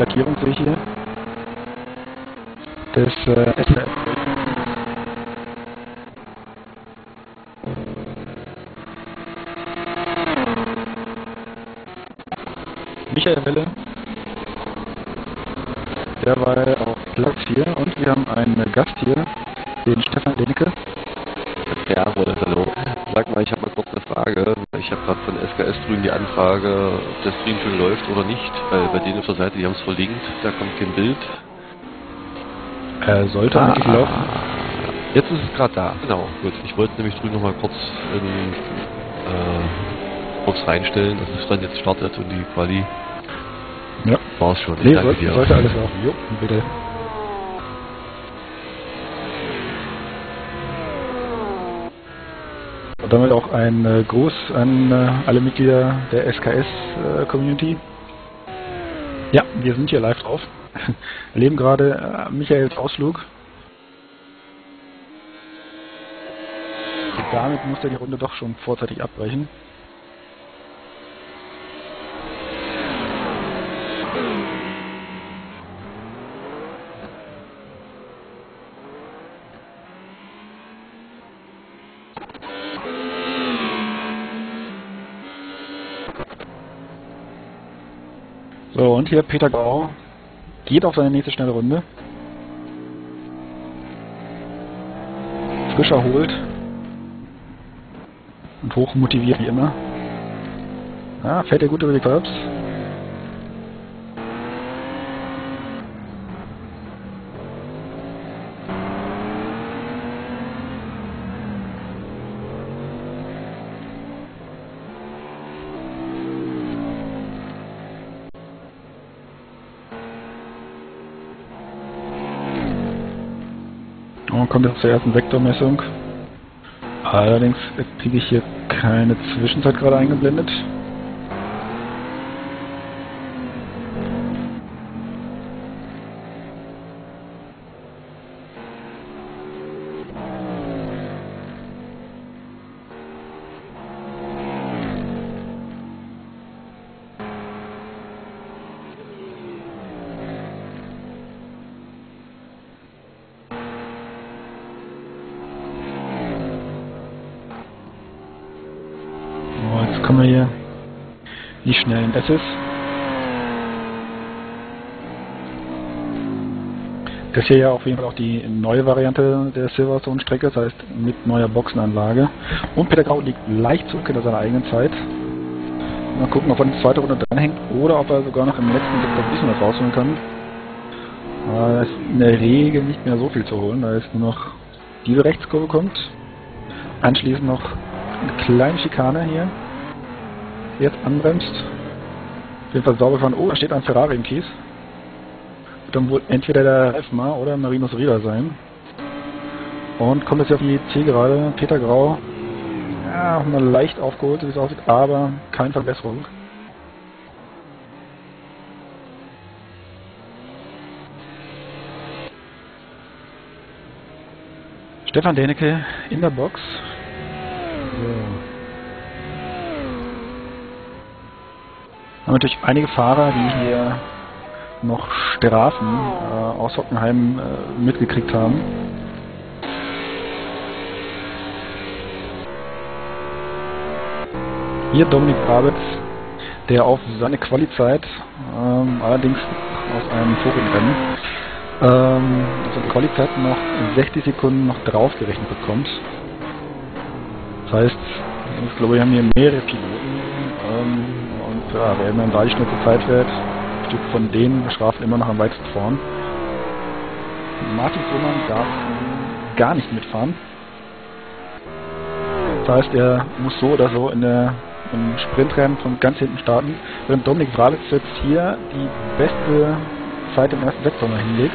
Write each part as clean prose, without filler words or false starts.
Lackierung sehe ich hier. Das SLF. Michael Welle, der war auf Platz 4 und wir haben einen Gast hier, den Stefan Denecke. Ja, Roland, hallo. Sag mal, ich habe mal kurz eine Frage. Ich habe gerade von SKS drüben die Anfrage, ob der Stream schon läuft oder nicht, weil bei denen auf der Seite, die haben es verlinkt, da kommt kein Bild. Sollte eigentlich laufen. Jetzt ist es gerade da. Genau, gut. Ich wollte nämlich drüben nochmal kurz reinstellen, dass es dann jetzt startet und die Quali. Ja. War's schon. Nee, Danke dir. sollte alles laufen. Jo, bitte. Und damit auch ein Gruß an alle Mitglieder der SKS-Community. Ja, wir sind hier live drauf. Erleben gerade Michaels Ausflug. Und damit musste die Runde doch schon vorzeitig abbrechen. So, und hier Peter Grau geht auf seine nächste schnelle Runde. Frisch erholt und hoch motiviert wie immer. Ja, fährt er gut über die Curbs. Und kommt jetzt zur ersten Vektormessung. Allerdings kriege ich hier keine Zwischenzeit gerade eingeblendet. Jetzt kommen wir hier die schnellen S's. Das hier ja auf jeden Fall auch die neue Variante der Silverstone-Strecke, das heißt mit neuer Boxenanlage. Und Peter Grau liegt leicht zurück hinter seiner eigenen Zeit. Mal gucken, ob er in die zweite Runde dranhängt oder ob er sogar noch im letzten Sektor ein bisschen was rausholen kann. Da ist in der Regel nicht mehr so viel zu holen, da ist nur noch diese Rechtskurve kommt. Anschließend noch eine kleine Schikane hier. Jetzt anbremst. Auf jeden Fall sauber fahren. Oh, da steht ein Ferrari im Kies. Wird dann wohl entweder der Elfmar oder Marinos Rieder sein. Und kommt jetzt auf die Zielgerade. Peter Grau. Ja, auch mal leicht aufgeholt, wie es aussieht, aber keine Verbesserung. Stefan Denecke in der Box. So. Haben natürlich einige Fahrer, die hier noch Strafen aus Hockenheim mitgekriegt haben. Hier Dominik Brabitz, der auf seine Quali-Zeit, allerdings aus einem Vorrundenrennen, also die Quali-Zeit noch 60 Sekunden noch draufgerechnet bekommt. Das heißt, ich glaube, wir haben hier mehrere Piloten und ja, wer immer in 30 Schnitze Zeit fährt, steht von denen bestraft immer noch am weitesten vorn. Martin Fuhrmann darf gar nicht mitfahren. Das heißt, er muss so oder so im Sprintrennen von ganz hinten starten, während Dominik Brabitz jetzt hier die beste Zeit im ersten Sektor hinlegt.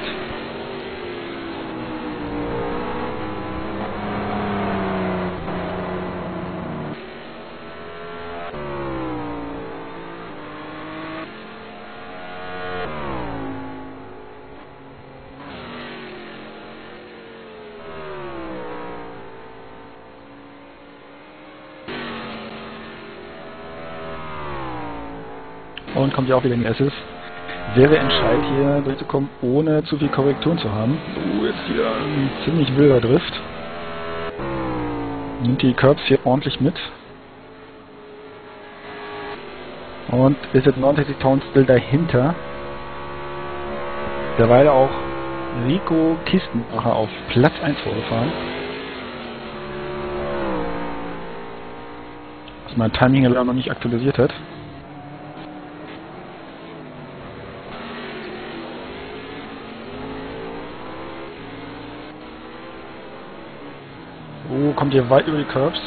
Und kommt ja auch wieder in die S's. sehr, sehr entscheidend hier durchzukommen, ohne zu viel Korrekturen zu haben. Jetzt hier ein ziemlich wilder Drift. Nimmt die Curbs hier ordentlich mit. Und ist jetzt 69 still dahinter. Derweil auch Rico Kistenmacher auf Platz 1 vorgefahren. Was mein Timing ja noch nicht aktualisiert hat. Oh, kommt hier weit über die Curbs.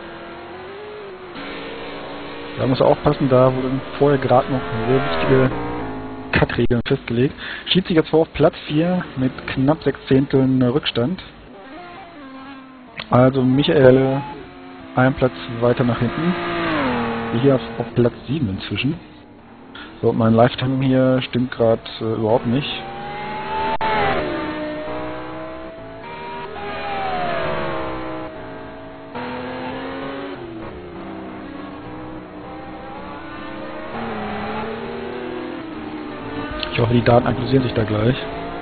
Da muss er aufpassen, da wurden vorher gerade noch sehr wichtige Cut-Regeln festgelegt. Schiebt sich jetzt vor auf Platz 4 mit knapp 6 Zehnteln Rückstand. Also Michael einen Platz weiter nach hinten. Hier auf Platz 7 inzwischen. So, mein Lifetime hier stimmt gerade überhaupt nicht. Ich hoffe, die Daten aktualisieren sich da gleich.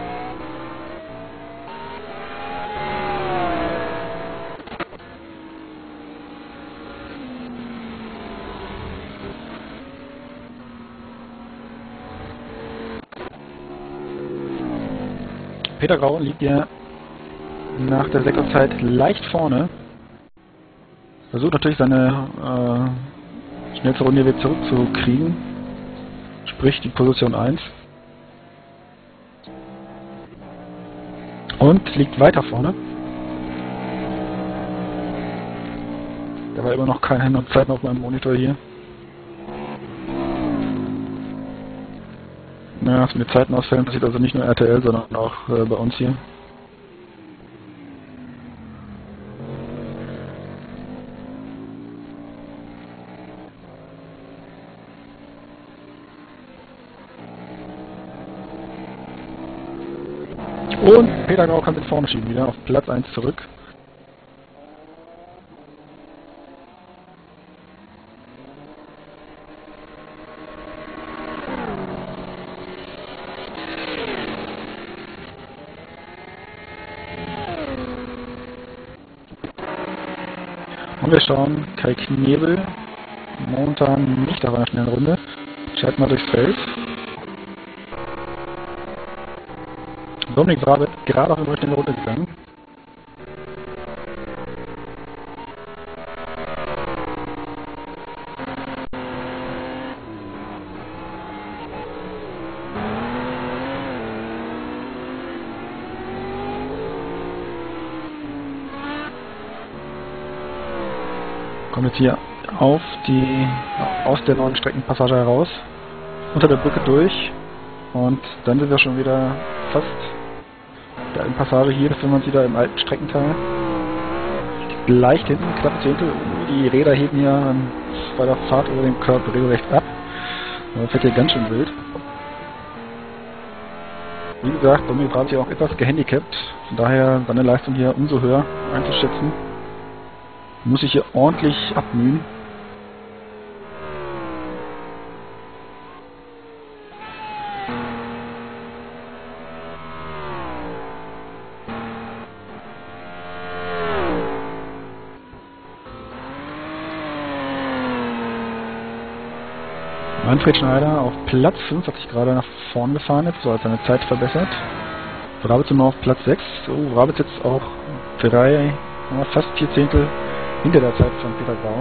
Peter Grau liegt ja nach der Sektorzeit leicht vorne. Versucht natürlich seine schnellste Runde wieder zurückzukriegen. Sprich die Position 1. Und liegt weiter vorne. Da war immer noch keine Hin- und Zeiten auf meinem Monitor hier. Ja, was mit Zeitenausfällen passiert, also nicht nur RTL, sondern auch bei uns hier. Und Peter Grau kann mit vorne schieben, wieder auf Platz 1 zurück. Und wir schauen, Kai Knebel, momentan nicht auf einer schnellen Runde, schreibt mal durchs Feld. Dominik Brabe gerade auf eine schnelle Runde gegangen. Kommt jetzt hier aus der neuen Streckenpassage heraus, unter der Brücke durch und dann sind wir schon wieder fast der alten Passage hier, befinden wir uns wieder im alten Streckenteil. Leicht hinten, knapp Zehntel, die Räder heben hier bei der Fahrt über den Curb regelrecht ab. Das fährt hier ganz schön wild. Wie gesagt, Dominik Brabe ist hier auch etwas gehandicapt, von daher seine Leistung hier umso höher einzuschätzen. Muss ich hier ordentlich abmühen. Manfred Schneider auf Platz 5 hat sich gerade nach vorn gefahren jetzt, so hat seine Zeit verbessert. Brabitz immer auf Platz 6. So, Brabitz jetzt auch fast 4 Zehntel hinter der Zeit von Peter Grau.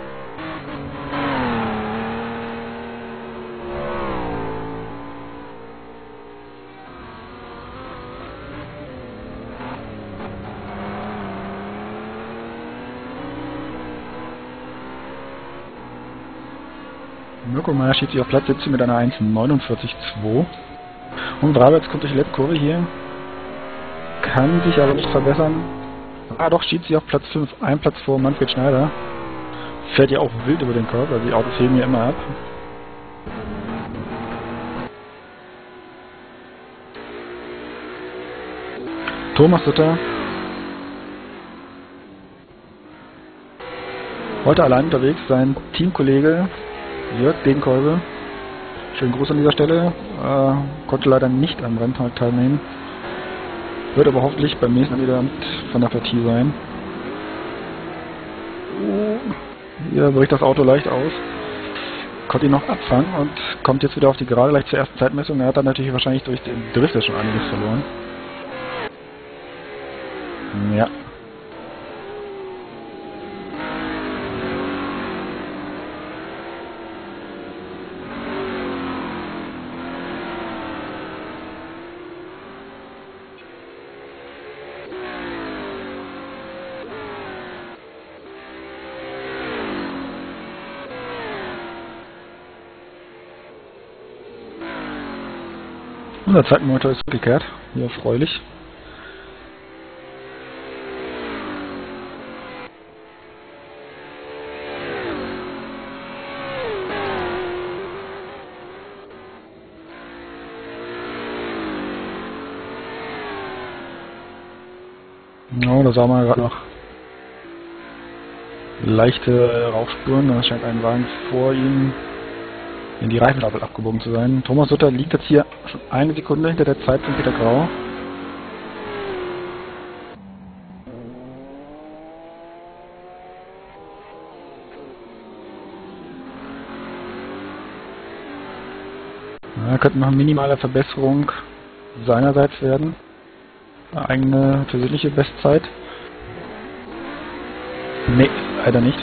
Mirko Meyer steht sich auf Platz 17 mit einer 1,49,2. Und Brabitz kommt durch die letzte Kurve hier. Kann sich aber nicht verbessern. Ah doch, steht sich auf Platz 5, ein Platz vor Manfred Schneider. Fährt ja auch wild über den Körper, also die Autos heben ja immer ab. Thomas Sutter. Heute allein unterwegs, sein Teamkollege Jörg Degenkolbe schönen Gruß an dieser Stelle. Konnte leider nicht am Renntag teilnehmen. Wird aber hoffentlich beim nächsten Mal wieder mit von der Partie sein. Hier bricht das Auto leicht aus. Konnte ihn noch abfangen und kommt jetzt wieder auf die Gerade, gleich zur ersten Zeitmessung. Er hat dann natürlich wahrscheinlich durch den Drift ja schon einiges verloren. Ja. Unser Zeitmonitor ist zurückgekehrt. Hier erfreulich. Oh, da sah man gerade noch leichte Rauchspuren. Da scheint ein Wagen vor ihm in die Reifenstapel abgebogen zu sein. Thomas Sutter liegt jetzt hier schon eine Sekunde hinter der Zeit von Peter Grau. Da könnte noch eine minimale Verbesserung seinerseits werden. Eine eigene persönliche Bestzeit. Nee, leider nicht.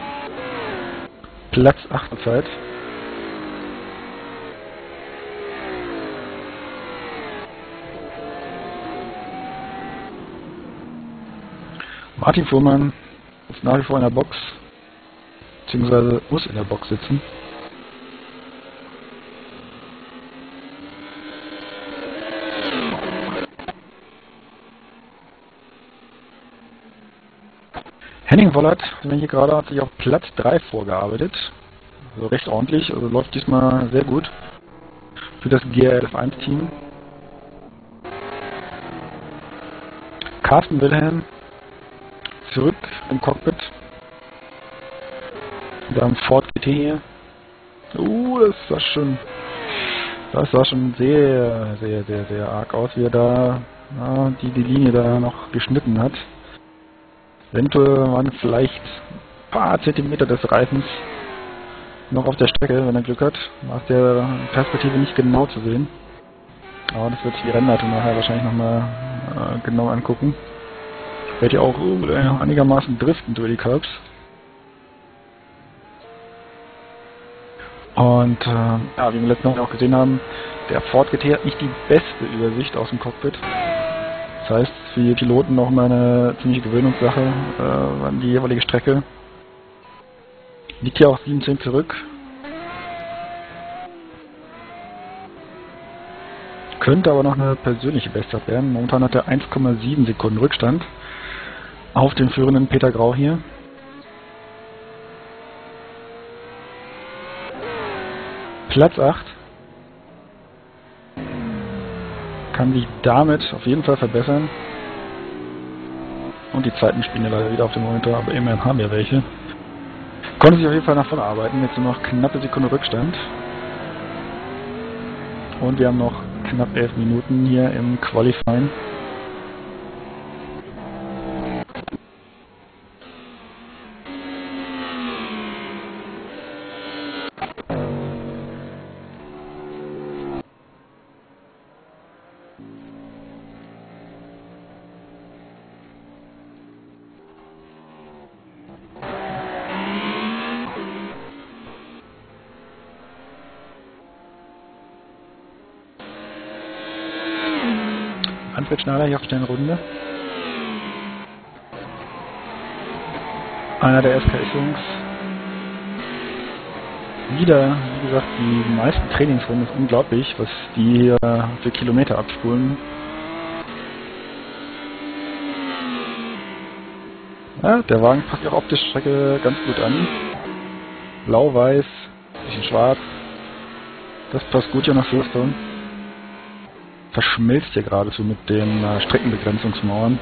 Platz 8 Zeit. Martin Fuhrmann ist nach wie vor in der Box, beziehungsweise muss in der Box sitzen. Henning Wollert, wenn ich hier gerade, hat sich auf Platz 3 vorgearbeitet. Also recht ordentlich, also läuft diesmal sehr gut für das GRF1-Team. Carsten Wilhelm zurück im Cockpit. Wir haben Ford GT hier. Das sah schon sehr, sehr, sehr, sehr arg aus, wie er da die Linie da noch geschnitten hat. Eventuell waren vielleicht ein paar Zentimeter des Reifens noch auf der Strecke, wenn er Glück hat. Aus der Perspektive nicht genau zu sehen. Aber das wird sich die Rennleitung nachher wahrscheinlich nochmal genau angucken. Ich werde ja auch einigermaßen driften durch die Curbs. Und ja, wie wir letztes Mal auch gesehen haben, der Ford GT hat nicht die beste Übersicht aus dem Cockpit. Das heißt, für die Piloten noch mal eine ziemliche Gewöhnungssache an die jeweilige Strecke. Liegt hier auch 17 zurück. Könnte aber noch eine persönliche Bestzeit werden. Momentan hat er 1,7 Sekunden Rückstand auf den führenden Peter Grau hier. Platz 8. Kann sich damit auf jeden Fall verbessern. Und die Zeiten spielen ja leider wieder auf dem Monitor, aber immerhin haben wir welche. Konnte sich auf jeden Fall nach vorne arbeiten. Jetzt nur noch knappe Sekunde Rückstand. Und wir haben noch knapp 11 Minuten hier im Qualifying. Manfred Schneider hier auf der Runde. Einer der SKS-Jungs. Wieder, wie gesagt, die meisten Trainingsrunden ist unglaublich, was die hier für Kilometer abspulen. Ja, der Wagen passt auch optisch die Strecke ganz gut an. Blau-Weiß, bisschen schwarz. Das passt gut hier nach Silverstone. Verschmilzt hier geradezu mit den Streckenbegrenzungsmauern.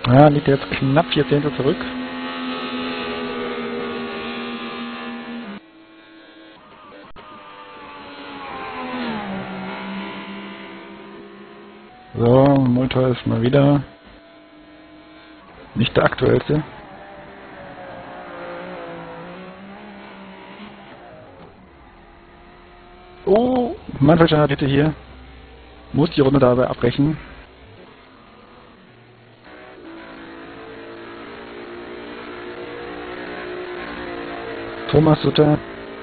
Ja, liegt er jetzt knapp 4 Zehntel zurück. So, Monitor ist mal wieder nicht der aktuellste. Oh, Manfred Schneider bitte hier. Muss die Runde dabei abbrechen. Thomas Sutter.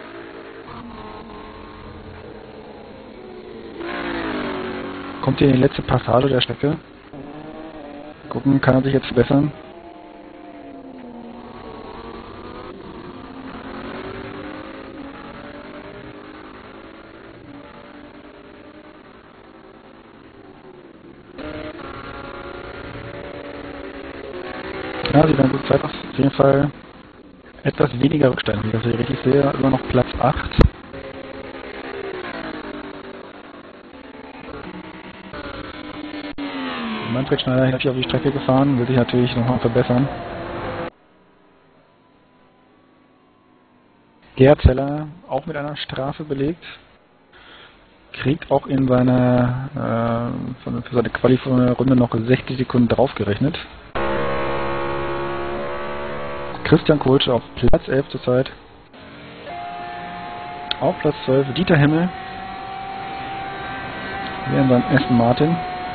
Kommt hier in die letzte Passage der Strecke. Gucken, kann er sich jetzt verbessern. Ja, sieht eine gute Zeit aus. Auf jeden Fall etwas weniger Rückstand, wie ich das hier richtig sehe. Immer noch Platz 8. Manfred Schneider hat sich auf die Strecke gefahren, will sich natürlich nochmal verbessern. Gerhard Zeller auch mit einer Strafe belegt. Kriegt auch in seine, für seine Quali-Runde noch 60 Sekunden draufgerechnet. Christian Kohlsche auf Platz 11 zurzeit. Auf Platz 12 Dieter Hemmel. Hier in seinem Aston Martin.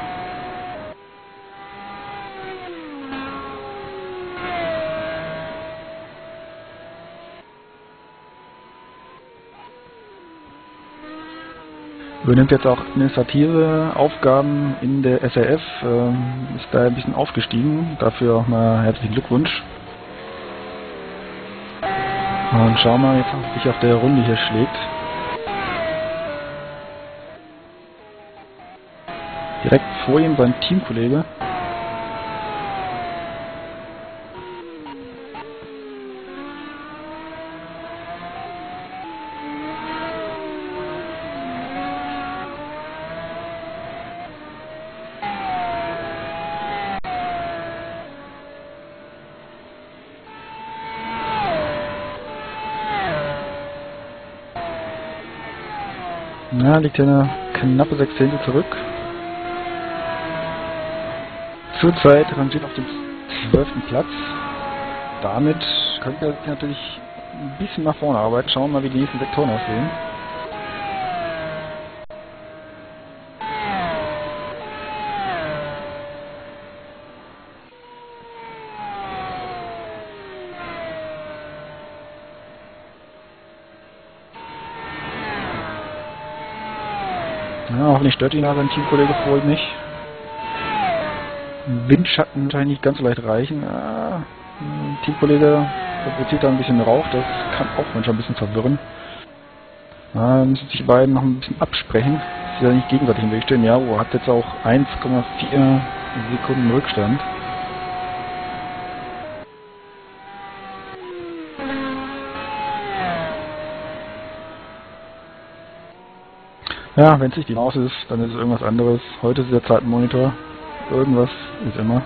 Übernimmt jetzt auch administrative Aufgaben in der SRF, ist da ein bisschen aufgestiegen, dafür auch mal herzlichen Glückwunsch. Und schauen wir mal, jetzt wie sich auf der Runde hier schlägt. Direkt vor ihm sein Teamkollege. Na, liegt hier eine knappe 6 Zehntel zurück. Zurzeit rangiert auf dem 12. Platz. Damit könnte er sich natürlich ein bisschen nach vorne arbeiten. Schauen wir mal, wie die nächsten Sektoren aussehen. Ja, hoffentlich stört ihn da sein Teamkollege vor ihm nicht. Windschatten wahrscheinlich nicht ganz so leicht reichen. Teamkollege fabriziert da ein bisschen Rauch, das kann auch manchmal ein bisschen verwirren. Müssen sich die beiden noch ein bisschen absprechen, dass sie da nicht gegenseitig im Weg stehen. Ja, hat jetzt auch 1,4 Sekunden Rückstand. Ja, wenn es nicht die Maus ist, dann ist es irgendwas anderes. Heute ist der Zeitenmonitor. Irgendwas ist immer.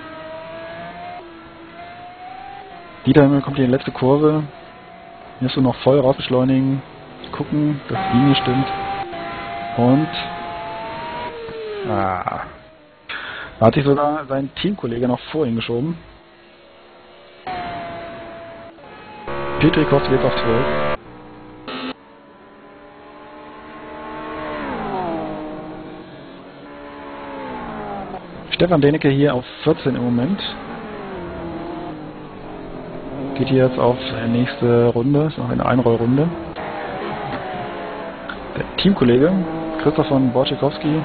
Dieter Hemmel kommt hier in die letzte Kurve. Hier musst du noch voll rausbeschleunigen. Gucken, dass die Linie stimmt. Und da hat sich sogar sein Teamkollege noch vor ihn geschoben. Petri kostet jetzt auf 12. Stefan Denecke hier auf 14 im Moment. Geht hier jetzt auf die nächste Runde, ist noch eine Einrollrunde. Der Teamkollege Christoph von Borczykowski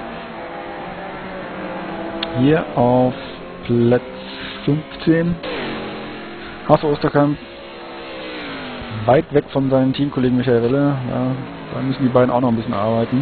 hier auf Platz 15. Hasso Osterkamp weit weg von seinem Teamkollegen Michael Rille. Ja, da müssen die beiden auch noch ein bisschen arbeiten.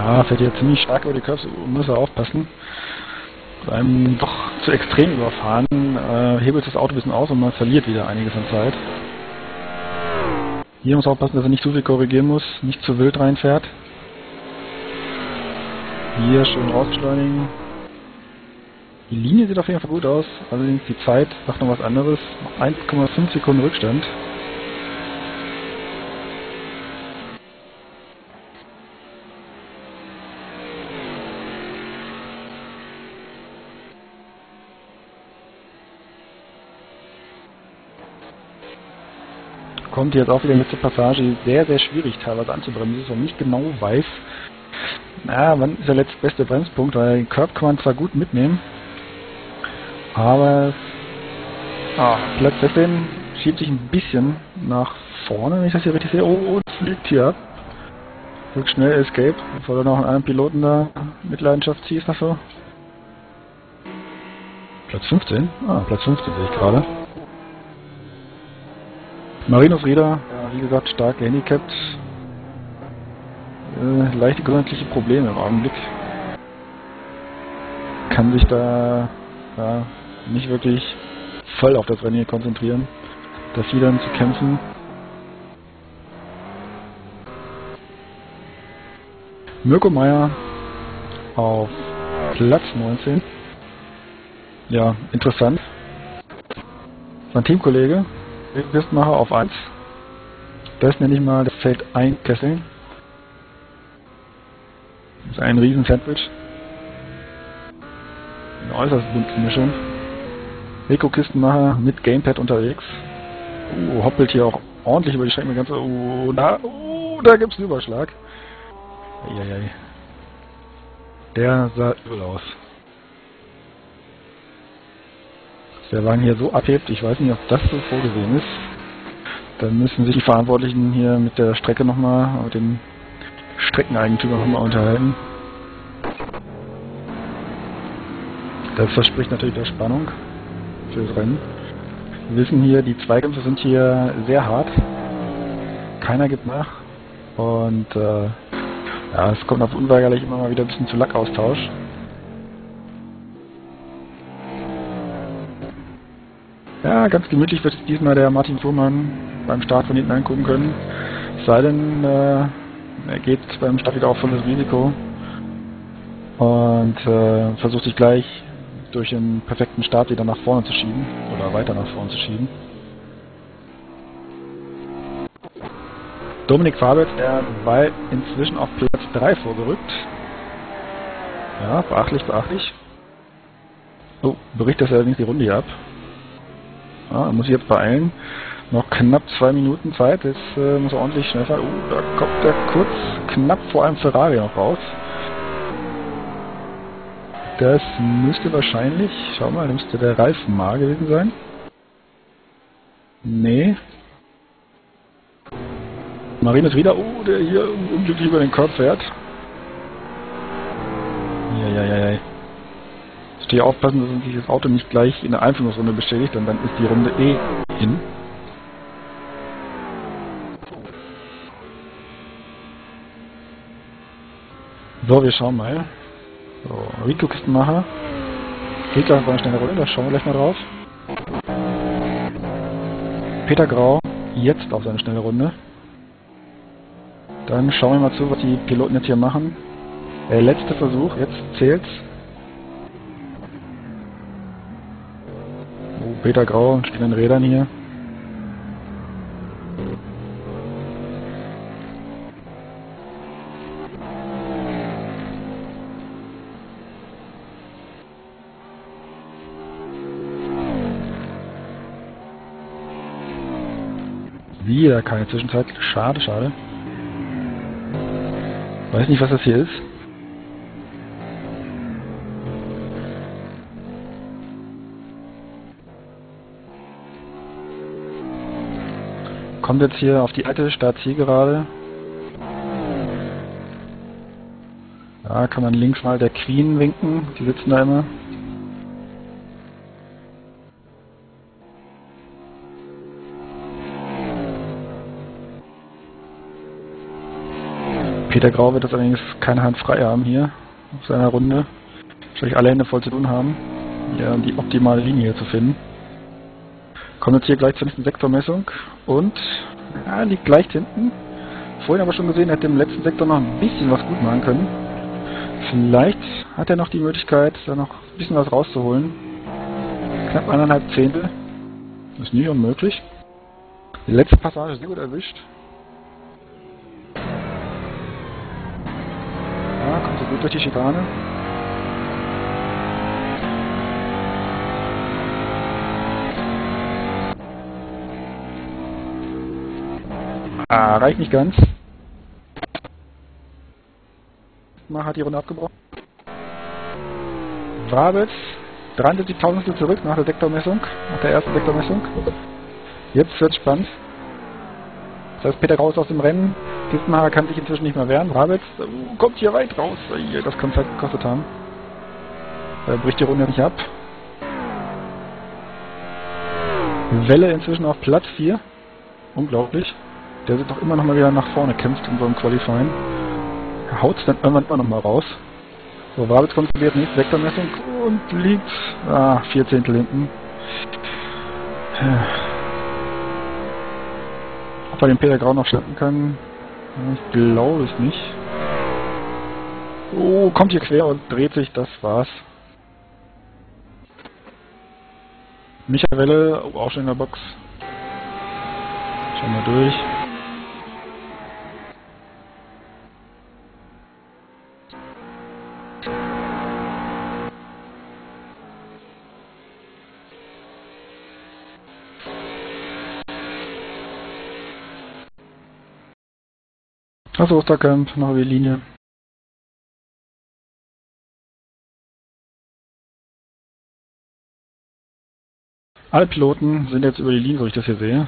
Ja, fährt hier ziemlich stark über die Curves, muss er aufpassen. Bei einem doch zu extrem überfahren, hebelt das Auto ein bisschen aus und man verliert wieder einiges an Zeit. Hier muss er aufpassen, dass er nicht zu viel korrigieren muss, nicht zu wild reinfährt. Hier schön rausbeschleunigen. Die Linie sieht auf jeden Fall gut aus, allerdings die Zeit sagt noch was anderes. Noch 1,5 Sekunden Rückstand. Kommt jetzt auch wieder in letzte Passage, sehr, sehr schwierig teilweise anzubremsen, dass man nicht genau weiß, na, wann ist der letztbeste Bremspunkt, weil den Curb kann man zwar gut mitnehmen, aber Platz 16 schiebt sich ein bisschen nach vorne, wenn ich das hier richtig sehe. Oh, es fliegt hier ab. Rück schnell Escape, bevor du noch einen anderen Piloten da mit Leidenschaft ziehst dafür. Platz 15? Platz 15 sehe ich gerade. Marinus Rieder, wie gesagt, stark gehandicapt. Leichte gesundheitliche Probleme im Augenblick. Kann sich da nicht wirklich voll auf das Rennen hier konzentrieren. Das hier dann zu kämpfen. Mirko Meyer auf Platz 19. Ja, interessant. Sein Teamkollege, Westmacher auf 1. Das nenne ich mal das Feld einkesseln. Das ist ein riesen Sandwich. Eine äußerst bunte Mischung. Rico Kistenmacher mit Gamepad unterwegs. Hoppelt hier auch ordentlich über die Strecke. Da gibt's einen Überschlag. Eieiei. Der sah übel aus. Dass der Wagen hier so abhebt, ich weiß nicht, ob das so vorgesehen ist. Dann müssen sich die Verantwortlichen hier mit der Strecke nochmal, mit dem Streckeneigentümer nochmal unterhalten. Das verspricht natürlich der Spannung fürs Rennen. Wir wissen hier, die Zweikämpfe sind hier sehr hart. Keiner gibt nach. Und es kommt auf unweigerlich immer mal wieder ein bisschen zu Lackaustausch. Ja, ganz gemütlich wird es diesmal der Martin Fuhrmann beim Start von hinten angucken können. Es sei denn, er geht beim Start wieder auf volles Risiko und versucht sich gleich durch einen perfekten Start wieder nach vorne zu schieben oder weiter nach vorne zu schieben. Dominik Fabitz, der war inzwischen auf Platz 3 vorgerückt. Ja, beachtlich, beachtlich. Oh, bricht das allerdings die Runde hier ab. Ja, muss ich jetzt beeilen. Noch knapp 2 Minuten Zeit, jetzt muss er ordentlich schnell fahren. Da kommt er kurz knapp vor einem Ferrari noch raus. Das müsste wahrscheinlich, schau mal, das müsste der Ralf Maar gewesen sein. Nee. Marinus Rieder, der hier unglücklich über den Kopf fährt. Ja. Jetzt hier aufpassen, dass sich das Auto nicht gleich in der Einführungsrunde beschädigt, und dann ist die Runde hin. So, wir schauen mal. So, Rico Kistenmacher. Geht gleich auf eine schnelle Runde, da schauen wir gleich mal drauf. Peter Grau, jetzt auf seine schnelle Runde. Dann schauen wir mal zu, was die Piloten jetzt hier machen. Der letzte Versuch, jetzt zählt's. Oh, Peter Grau steht an den Rädern hier. Wieder keine Zwischenzeit. Schade, schade. Weiß nicht, was das hier ist. Kommt jetzt hier auf die alte Start-Zielgerade. Da kann man links mal der Queen winken. Die sitzen da immer. Peter Grau wird das allerdings keine Hand frei haben hier auf seiner Runde. Wahrscheinlich alle Hände voll zu tun haben, ja, die optimale Linie zu finden. Kommt jetzt hier gleich zur nächsten Sektormessung und liegt leicht hinten. Vorhin aber schon gesehen, er hätte im letzten Sektor noch ein bisschen was gut machen können. Vielleicht hat er noch die Möglichkeit, da noch ein bisschen was rauszuholen. Knapp 1,5 Zehntel. Das ist nie unmöglich. Die letzte Passage sehr gut erwischt. Ja, kommt so gut durch die Schikane. Reicht nicht ganz. Man hat die Runde abgebrochen. Wrabetz 73.000 zurück nach der Sektormessung, nach der ersten Sektormessung. Jetzt wird's spannend. Das heißt, Peter raus aus dem Rennen. Kistenmacher kann sich inzwischen nicht mehr wehren. Wrabetz kommt hier weit raus. Das kann Zeit gekostet haben. Bricht die Runde nicht ab. Welle inzwischen auf Platz 4. Unglaublich. Der sich doch immer noch mal wieder nach vorne kämpft in so einem Qualifying. Er haut es dann irgendwann immer noch mal raus. So, Wrabetz kontrolliert nächste Sektormessung und liegt 4 Zehntel hinten. Ob er den Peter Grau noch schnappen kann, ich glaube es nicht. Oh, kommt hier quer und dreht sich, das war's. Michael Welle, auch schon in der Box. Schauen wir durch. Achso, Osterkamp, noch über die Linie. Alle Piloten sind jetzt über die Linie, so ich das hier sehe.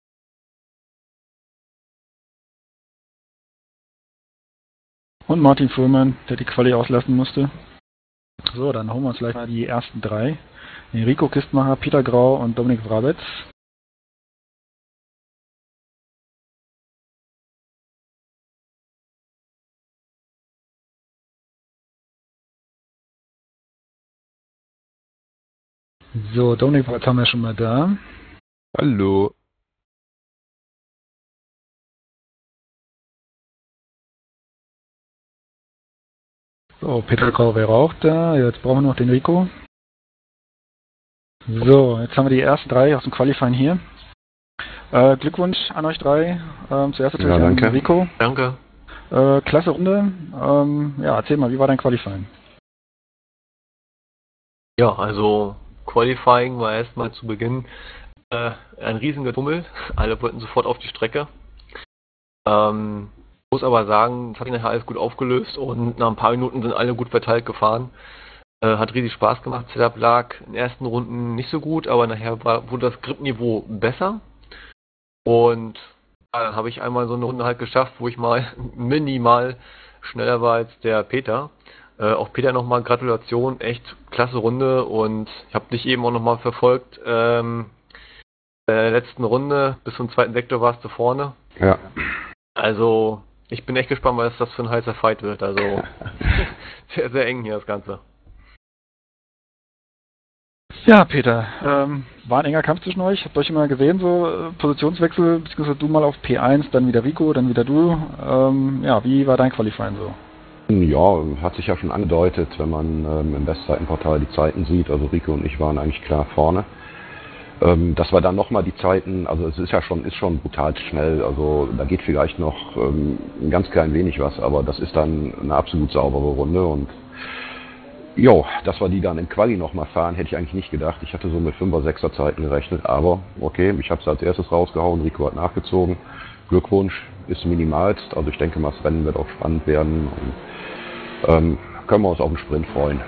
Und Martin Fuhrmann, der die Quali auslassen musste. So, dann holen wir uns gleich mal die ersten drei. Enrico Kistmacher, Peter Grau und Dominik Wrabetz. So, Dominik Wrabetz haben wir schon mal da. Hallo. So, Peter Grau wäre auch da. Jetzt brauchen wir noch den Rico. So, jetzt haben wir die ersten drei aus dem Qualifying hier. Glückwunsch an euch drei. Zuerst natürlich an Rico. Danke. Klasse Runde. Erzähl mal, wie war dein Qualifying? Ja, also Qualifying war erstmal zu Beginn ein Riesengetummel. Alle wollten sofort auf die Strecke. Muss aber sagen, es hat sich nachher alles gut aufgelöst und nach ein paar Minuten sind alle gut verteilt gefahren. Hat riesig Spaß gemacht. Setup lag in den ersten Runden nicht so gut, aber nachher wurde das Grip-Niveau besser. Und dann habe ich einmal so eine Runde halt geschafft, wo ich mal minimal schneller war als der Peter. Auch Peter nochmal Gratulation, echt klasse Runde und ich habe dich eben auch nochmal verfolgt. In der letzten Runde, bis zum zweiten Sektor warst du vorne. Ja. Also, ich bin echt gespannt, was das für ein heißer Fight wird. Also, sehr, sehr eng hier das Ganze. Ja, Peter, war ein enger Kampf zwischen euch. Habt ihr euch immer gesehen, so Positionswechsel, beziehungsweise du mal auf P1, dann wieder Rico, dann wieder du. Wie war dein Qualifying so? Ja, hat sich ja schon angedeutet, wenn man im Westzeitenportal die Zeiten sieht. Also Rico und ich waren eigentlich klar vorne. Dass wir dann nochmal die Zeiten, also es ist schon brutal schnell. Also da geht vielleicht noch ein ganz klein wenig was, aber das ist dann eine absolut saubere Runde. Und jo, dass wir die dann im Quali nochmal fahren, hätte ich eigentlich nicht gedacht. Ich hatte so mit 5er, 6er Zeiten gerechnet, aber okay, ich habe es als erstes rausgehauen, Rico hat nachgezogen. Glückwunsch, ist minimalst. Also ich denke mal, das Rennen wird auch spannend werden. Und, können wir uns auf den Sprint freuen.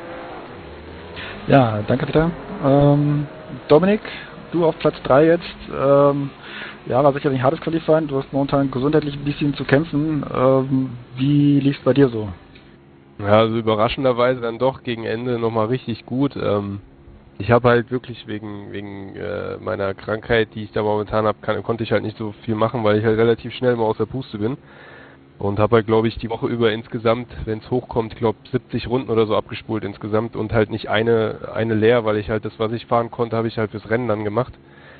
Ja, danke Peter. Dominik, du auf Platz 3 jetzt. War sicherlich ein hartes Qualifying. Du hast momentan gesundheitlich ein bisschen zu kämpfen. Wie lief es bei dir so? Ja, also überraschenderweise dann doch gegen Ende nochmal richtig gut. Ich habe halt wirklich wegen meiner Krankheit, die ich da momentan habe, konnte ich halt nicht so viel machen, weil ich halt relativ schnell mal aus der Puste bin. Und habe halt, glaube ich, die Woche über insgesamt, wenn es hochkommt, ich glaube 70 Runden oder so abgespult insgesamt und halt nicht eine leer, weil ich halt das, was ich fahren konnte, habe ich halt fürs Rennen dann gemacht.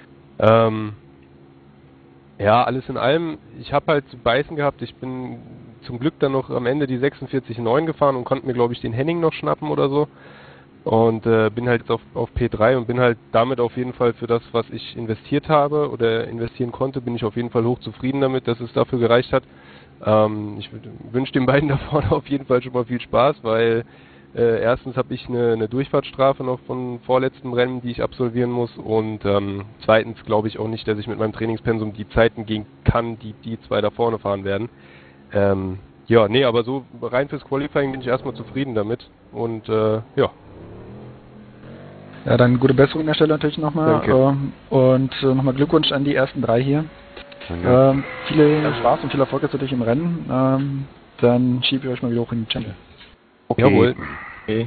Ja, alles in allem, ich habe halt zu beißen gehabt. Ich bin zum Glück dann noch am Ende die 46,9 gefahren und konnte mir, glaube ich, den Henning noch schnappen oder so. Und bin halt jetzt auf P3 und bin halt damit auf jeden Fall für das, was ich investiert habe oder investieren konnte, bin ich auf jeden Fall hochzufrieden damit, dass es dafür gereicht hat. Ich wünsche den beiden da vorne auf jeden Fall schon mal viel Spaß, weil erstens habe ich eine Durchfahrtsstrafe noch von vorletzten Rennen, die ich absolvieren muss, und zweitens glaube ich auch nicht, dass ich mit meinem Trainingspensum die Zeiten gehen kann, die zwei da vorne fahren werden. Ja, nee, aber so rein fürs Qualifying bin ich erstmal zufrieden damit und ja. Ja, dann gute Besserung an der Stelle natürlich nochmal. Danke. Und nochmal Glückwunsch an die ersten 3 hier. Viel Spaß und viel Erfolg jetzt natürlich im Rennen. Dann schiebe ich euch mal wieder hoch in den Channel. Okay. Jawohl. Okay.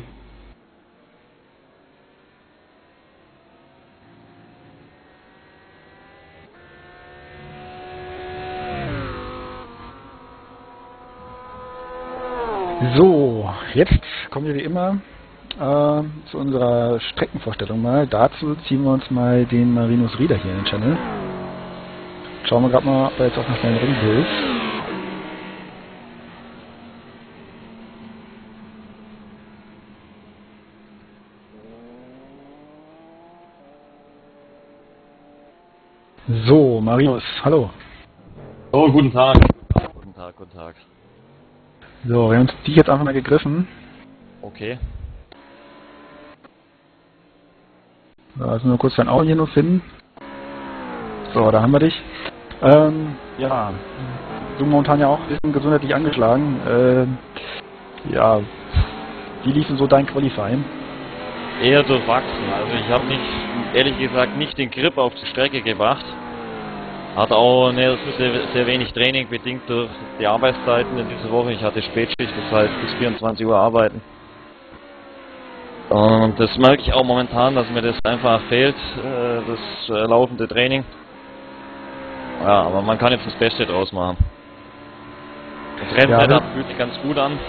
So, jetzt kommen wir wie immer zu unserer Streckenvorstellung mal. Dazu ziehen wir uns mal den Marinus Rieder hier in den Channel. Schauen wir gerade mal, ob er jetzt auch noch schnell rum will. So, Marinus, hallo. Oh, guten Tag. Guten Tag, guten Tag. So, wir haben uns dich jetzt einfach mal gegriffen. Okay. So, also nur kurz dein Auge hier noch finden. So, da haben wir dich. Ja, du momentan ja auch ein bisschen gesundheitlich angeschlagen. Ja, wie lief denn so dein Qualifying? Eher durchwachsen. Also ich habe ehrlich gesagt nicht den Grip auf die Strecke gebracht. Hat auch sehr wenig Training bedingt durch die Arbeitszeiten in dieser Woche. Ich hatte Spätschicht, das heißt bis 24 Uhr arbeiten. Und das merke ich auch momentan, dass mir das einfach fehlt, das laufende Training. Ja, aber man kann jetzt das Beste draus machen. Das Rennsetup fühlt sich ganz gut an.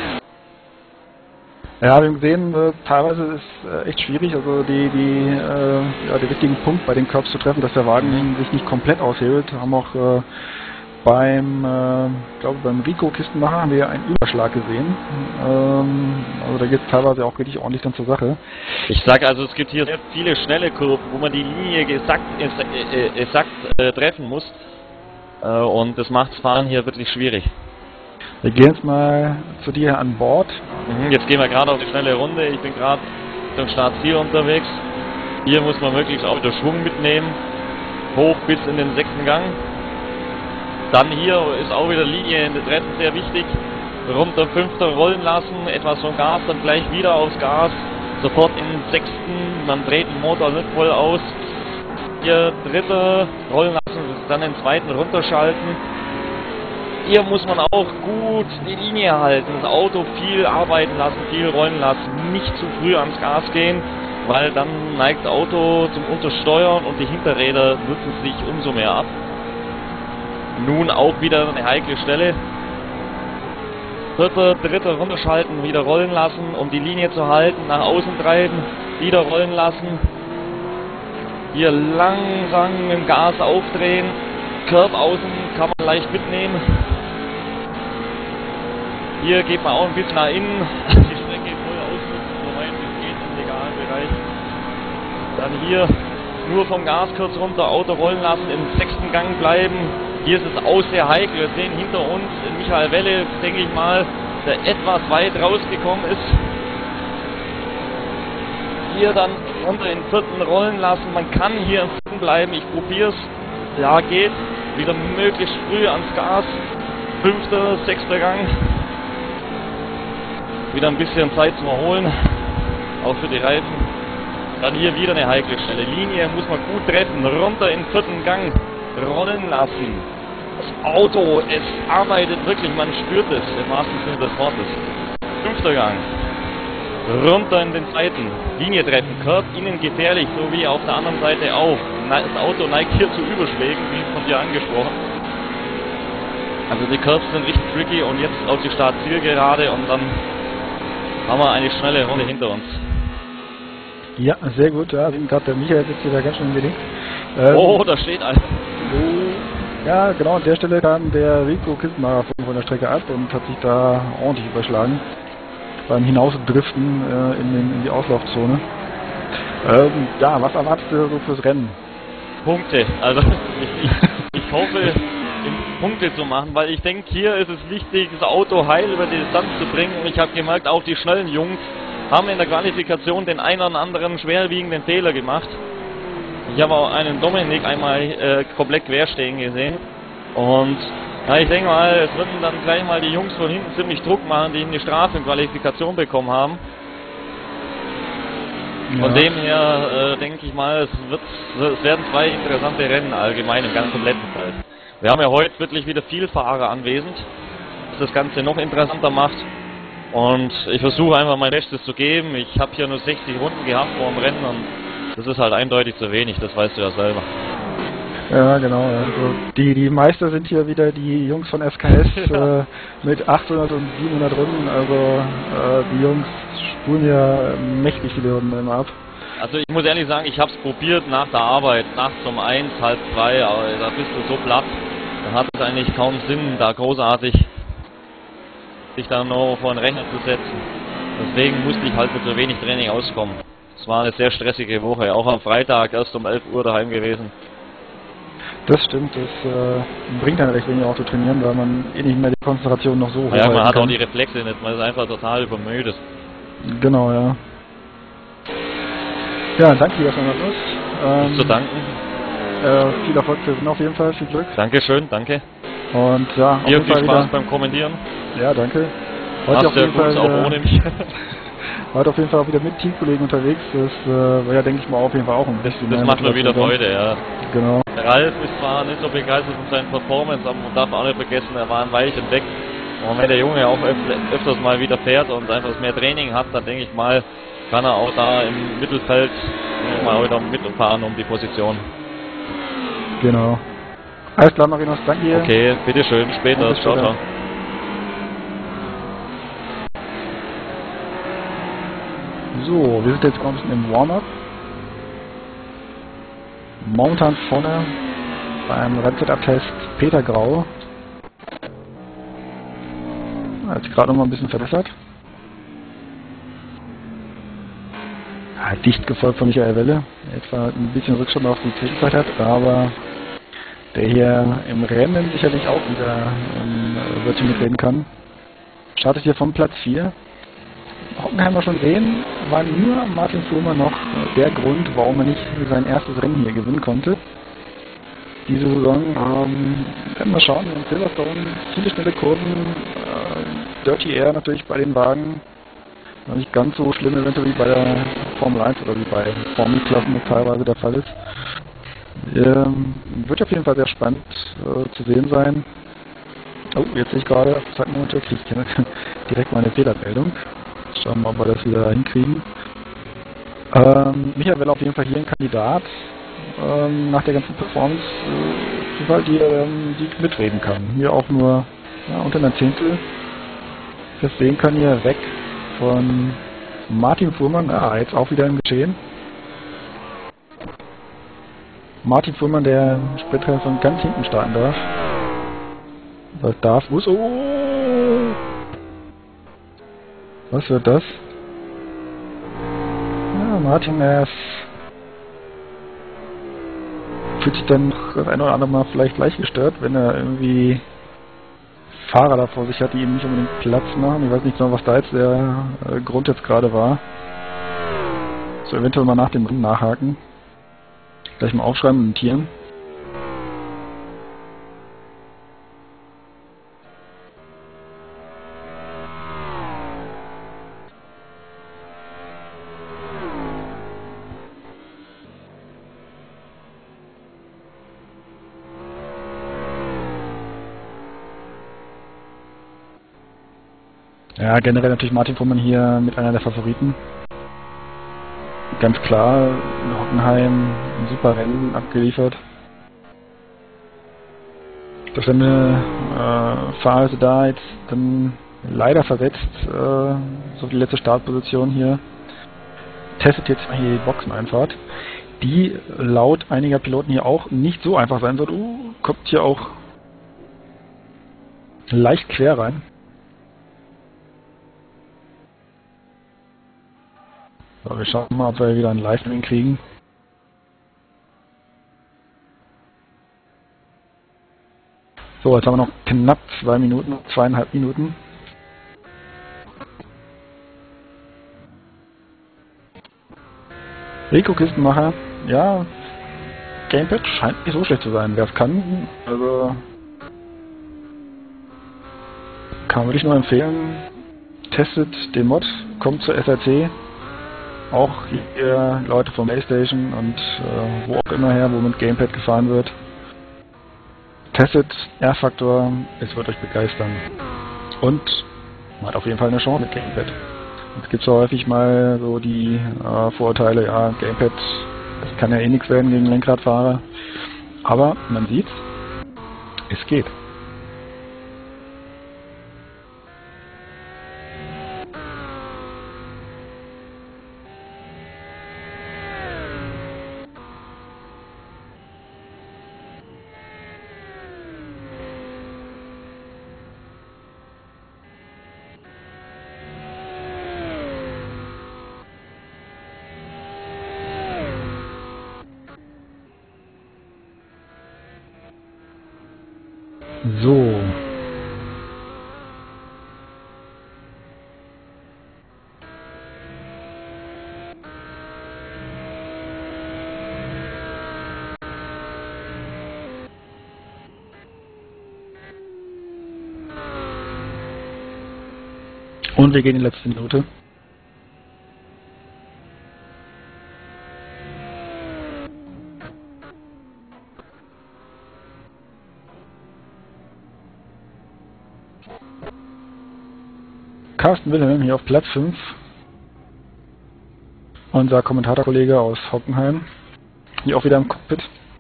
Ja, wir haben gesehen, teilweise ist es echt schwierig, also den richtigen Punkt bei den Curbs zu treffen, dass der Wagen sich nicht komplett aushebelt. Haben auch beim Rico Kistenmacher haben wir einen Überschlag gesehen. Also da geht es teilweise auch richtig ordentlich dann zur Sache. Ich sage also, es gibt hier sehr viele schnelle Kurven, wo man die Linie exakt treffen muss. Und das macht das Fahren hier wirklich schwierig. Wir gehen jetzt mal zu dir an Bord. Jetzt gehen wir gerade auf die schnelle Runde. Ich bin gerade Richtung Startziel unterwegs. Hier muss man möglichst auch wieder Schwung mitnehmen. Hoch bis in den 6. Gang. Dann hier ist auch wieder Linie in den Treffen sehr wichtig. Runter 5. rollen lassen, etwas vom Gas, dann gleich wieder aufs Gas. Sofort in den 6. Man dreht den Motor nicht voll aus. Hier 3. rollen lassen, dann den 2. runterschalten. Hier muss man auch gut die Linie halten, das Auto viel arbeiten lassen, viel rollen lassen, nicht zu früh ans Gas gehen, weil dann neigt das Auto zum Untersteuern und die Hinterräder nutzen sich umso mehr ab. Nun auch wieder eine heikle Stelle. 4., 3. runterschalten, wieder rollen lassen, um die Linie zu halten, nach außen treiben, wieder rollen lassen. Hier langsam mit dem Gas aufdrehen, Curb außen kann man leicht mitnehmen. Hier geht man auch ein bisschen nach innen, die Strecke voll ausnutzen, soweit es geht im legalen Bereich. Dann hier nur vom Gas kurz runter, Auto rollen lassen, im 6. Gang bleiben. Hier ist es auch sehr heikel, wir sehen hinter uns Michael Welle, denke ich mal, der etwas weit rausgekommen ist. Hier dann runter in den 4. rollen lassen, man kann hier im 4. bleiben, ich probiere es. Ja, geht. Wieder möglichst früh ans Gas. 5., 6. Gang. Wieder ein bisschen Zeit zum Erholen. Auch für die Reifen. Dann hier wieder eine heikle Stelle. Linie muss man gut treffen. Runter in den 4. Gang. Rollen lassen. Das Auto, es arbeitet wirklich. Man spürt es im wahrsten Sinne des Wortes. 5. Gang. Runter in den 2. Linie treffen. Curb innen gefährlich, so wie auf der anderen Seite auch. Das Auto neigt hier zu Überschlägen, wie von dir angesprochen. Also die Curves sind richtig tricky und jetzt auf die Start-Zielgerade und dann haben wir eine schnelle Runde hinter uns. Ja, sehr gut. Ja, gerade der Michael sitzt hier da ganz schön gelegt. Oh, da steht einer. Ja, genau, an der Stelle kam der Rico Kistmacher von der Strecke ab und hat sich da ordentlich überschlagen. Beim Hinausdriften in die Auslaufzone. Ja, was erwartest du so fürs Rennen? Punkte. Also ich hoffe, Punkte zu machen, weil ich denke, hier ist es wichtig, das Auto heil über die Distanz zu bringen. Und ich habe gemerkt, auch die schnellen Jungs haben in der Qualifikation den einen oder anderen schwerwiegenden Fehler gemacht. Ich habe auch einen Dominik einmal komplett quer stehen gesehen. Und ja, ich denke mal, es würden dann gleich mal die Jungs von hinten ziemlich Druck machen, die eine Strafe in Qualifikation bekommen haben. Von dem her denke ich mal, es werden zwei interessante Rennen allgemein im ganz kompletten Feld. Wir haben ja heute wirklich wieder viel Fahrer anwesend, was das Ganze noch interessanter macht. Und ich versuche einfach mein Bestes zu geben. Ich habe hier nur 60 Runden gehabt vor dem Rennen und das ist halt eindeutig zu wenig, das weißt du ja selber. Ja, genau. Also die Meister sind hier wieder die Jungs von SKS mit 800 und 700 Runden. Also die Jungs spulen ja mächtig viele Runden immer ab. Also ich muss ehrlich sagen, ich habe es probiert nach der Arbeit, nachts um 1, halb 2, aber da bist du so platt, da hat es eigentlich kaum Sinn, da großartig sich dann noch vor den Rechner zu setzen. Deswegen musste ich halt mit so wenig Training auskommen. Es war eine sehr stressige Woche, auch am Freitag erst um 11 Uhr daheim gewesen. Das stimmt, das bringt dann recht wenig auch zu trainieren, weil man eh nicht mehr die Konzentration noch so hoch Ja, man hat kann. auch die Reflexe nicht, man ist einfach total übermüdet. Genau, ja. Ja, danke dir erstmal, Magnus. Nicht zu danken. Viel Erfolg für Sinn auf jeden Fall, viel Glück. Dankeschön, danke. Und ja, Dir auf jeden viel Fall Spaß wieder. beim Kommentieren. Ja, danke. Hast Heute auf ja jeden gut, Fall auch ohne mich. heute auf jeden Fall auch wieder mit Teamkollegen unterwegs. Das war ja, denke ich mal, auf jeden Fall auch ein bisschen. Das macht mir wieder Freude, ja. Genau. Der Ralf ist zwar nicht so begeistert von seinen Performance, aber man darf auch nicht vergessen, er war ein Weichen weg. Und wenn der Junge auch öfters mal wieder fährt und einfach mehr Training hat, dann denke ich mal, kann er auch da im Mittelfeld mal wieder mitfahren um die Position. Genau. Alles klar, Marinos, danke dir. Okay, bitteschön, später. Bis Ciao, später. ciao. So, wir sind jetzt gerade ein bisschen im Warm-Up. Momentan vorne beim Rennsetup-Test Peter Grau. Hat sich gerade noch mal ein bisschen verbessert. Ja, dicht gefolgt von Michael Welle. Etwa ein bisschen Rückstand auf die Zwischenzeit hat, aber der hier im Rennen sicherlich auch wieder Wörtchen mitreden kann. Startet hier vom Platz 4. Hockenheimer schon sehen, war nur Martin Fuhrmann noch der Grund, warum er nicht sein erstes Rennen hier gewinnen konnte. Diese Saison werden wir schauen, in Silverstone viele schnelle Kurven, Dirty Air natürlich bei den Wagen, nicht ganz so schlimm eventuell wie bei der Formel 1 oder wie bei Formelklassen teilweise der Fall ist. Wird auf jeden Fall sehr spannend zu sehen sein. Oh, jetzt sehe ich gerade, Zeitmonitor, kriege ich direkt mal eine Fehlermeldung. Schauen wir mal, ob wir das wieder hinkriegen. Michael Welle auf jeden Fall hier ein Kandidat nach der ganzen Performance, die mitreden kann. Hier auch nur unter einer Zehntel. Deswegen kann hier weg von Martin Fuhrmann. Jetzt auch wieder im Geschehen. Martin Fuhrmann, der Spritrennen von ganz hinten starten darf. Muss. Oh! Was wird das? Ja, Martin, fühlt sich dann das eine oder andere Mal vielleicht leicht gestört, wenn er irgendwie Fahrer da vor sich hat, die ihm nicht unbedingt Platz machen. Ich weiß nicht genau, was da jetzt der Grund jetzt gerade war. So, eventuell mal nach dem Rennen nachhaken. Gleich mal aufschreiben und notieren. Ja, generell natürlich Martin Fuhrmann hier mit einer der Favoriten. Ganz klar, in Hockenheim ein super Rennen abgeliefert. dass wenn eine Phase da jetzt dann leider versetzt, so die letzte Startposition hier, testet jetzt mal hier die Boxeneinfahrt, die laut einiger Piloten hier auch nicht so einfach sein soll. Kommt hier auch leicht quer rein. So, wir schauen mal, ob wir wieder ein Live-Streaming kriegen. So, jetzt haben wir noch knapp 2 Minuten, 2,5 Minuten. Rico Kistenmacher, ja, Gamepad scheint nicht so schlecht zu sein. Wer es kann, also kann man wirklich nur empfehlen, testet den Mod, kommt zur SRC, auch hier Leute von PlayStation und wo auch immer her, wo mit Gamepad gefahren wird. Testet R-Faktor, es wird euch begeistern. Und man hat auf jeden Fall eine Chance mit Gamepad. Es gibt so häufig mal so die Vorurteile, ja, Gamepad, das kann ja eh nichts werden gegen Lenkradfahrer. Aber man sieht, es geht. So. Und wir gehen in die letzte Minute. Carsten Wilhelm hier auf Platz 5. Unser Kommentatorkollege aus Hockenheim. Hier auch wieder im Cockpit.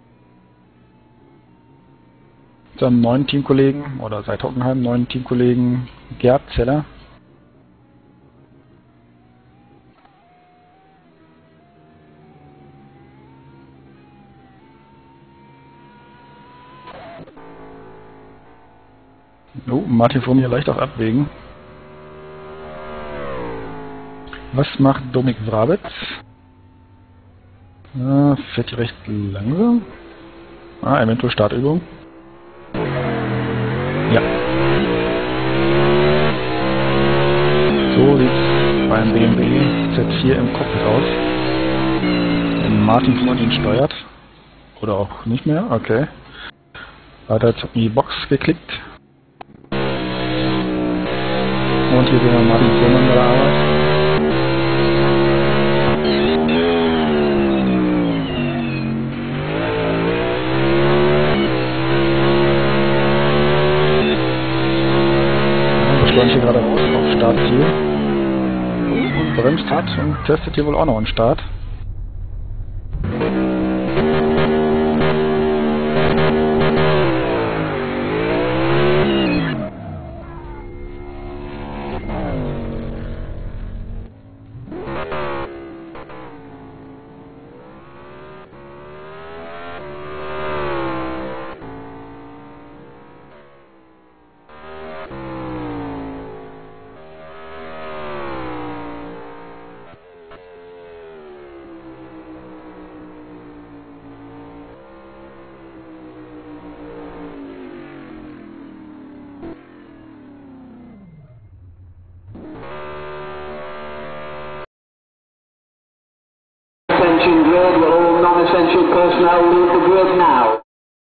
Seinem neuen Teamkollegen, oder seit Hockenheim, neuen Teamkollegen Gerd Zeller. Oh, Martin vor mir leicht auf Abwägen. Was macht Dominik Wrabetz? Fährt hier recht langsam. Eventuell Startübung. Ja. So sieht beim BMW Z4 im Cockpit aus. Wenn Martin von ihn steuert. Oder auch nicht mehr, okay. Hat er jetzt in die Box geklickt. Und hier sehen wir Martin Fuhrmann bei der Arbeit. Hier gerade raus auf Startziel und bremst hat und testet hier wohl auch noch einen Start. Attention grid, will all non-essential personnel leave the grid now?